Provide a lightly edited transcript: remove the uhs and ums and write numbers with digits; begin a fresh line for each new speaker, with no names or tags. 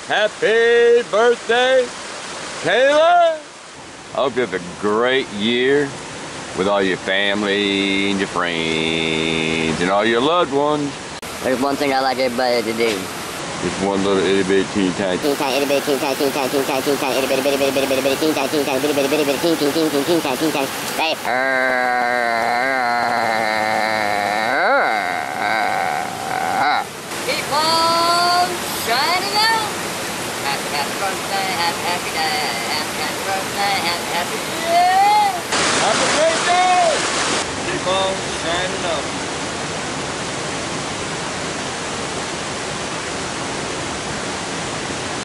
Happy birthday, Kayla. I hope you have a great year with all your family and your friends and all your loved ones.
There's one thing I like everybody to do.
Just one little itty bitty teeny tiny.
Teeny tiny itty bitty teeny tiny teeny tiny teeny tiny teeny tiny itty bitty bitty bitty bitty bitty bitty teeny tiny teeny tiny bitty bitty bitty bitty teeny teeny teeny teeny tiny teeny tiny. Say keep on shining out. Happy birthday, happy day, happy birthday, happy year.
Have a great day. Keep on shining up.